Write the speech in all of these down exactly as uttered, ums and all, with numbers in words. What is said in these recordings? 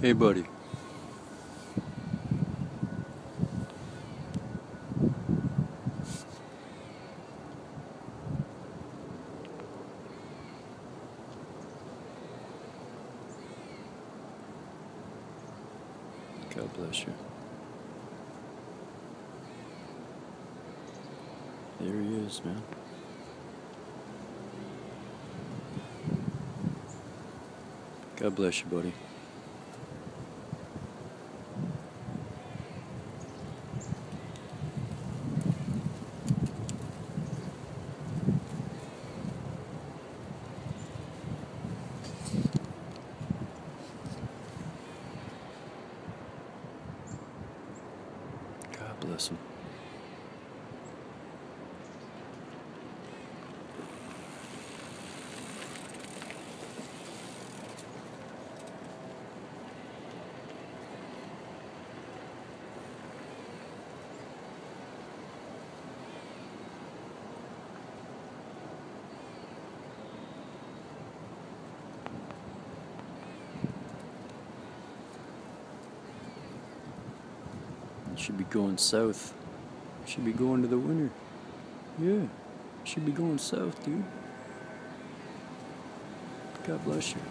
Hey, buddy. God bless you. There he is, man. God bless you, buddy. God bless him. Should be going south. Should be going to the winter. Yeah. Should be going south, dude. God bless you.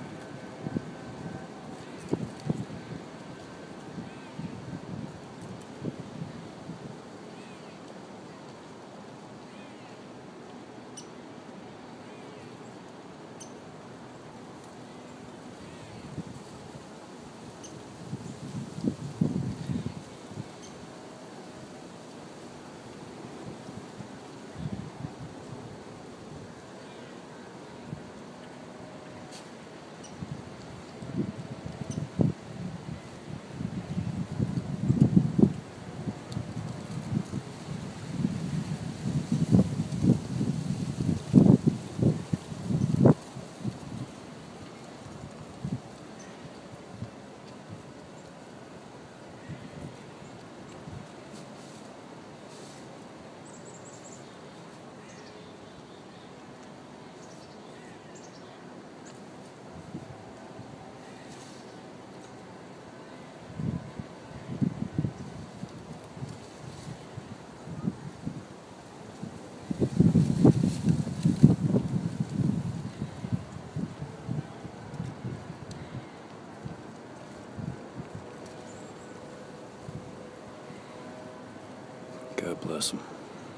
God bless him.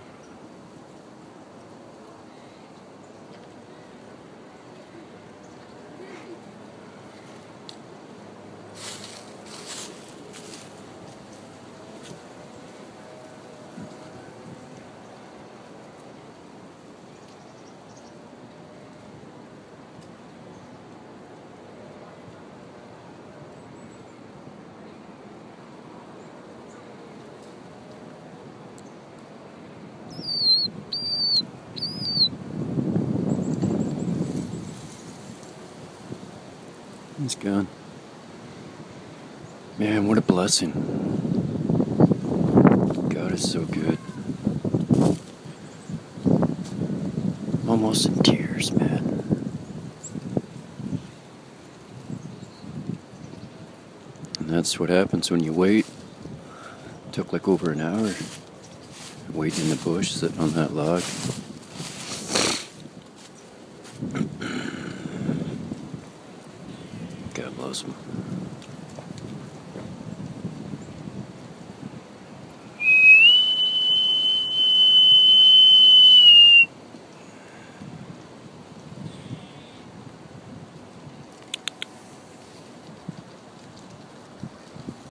He's gone. Man, what a blessing. God is so good. I'm almost in tears, man. And that's what happens when you wait. It took like over an hour waiting in the bush, sitting on that log. God bless him.